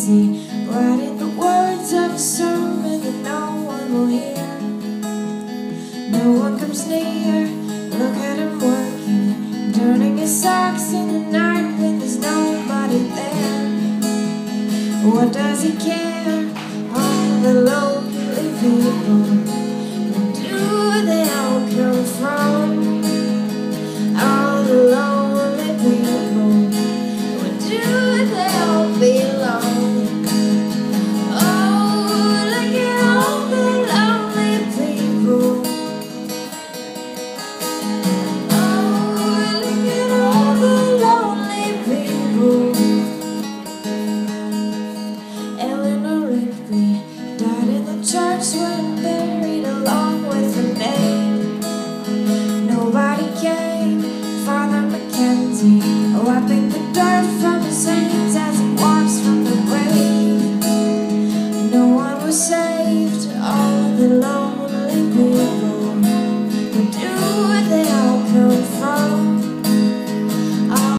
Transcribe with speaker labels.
Speaker 1: crazy, writing the words of a sermon that no one will hear. No one comes near, look at him working, turning his socks in the night when there's nobody there. What does he care? All the lonely people, where do they all come from? All the lonely people, where do they all belong? Oh, look at all the lonely people. Oh, look at all the lonely people. Eleanore Rigby died in the church when buried along with her name. Nobody came, Father Mackenzie, wiping the dirt from his hands as he walks from the grave. No one was saved.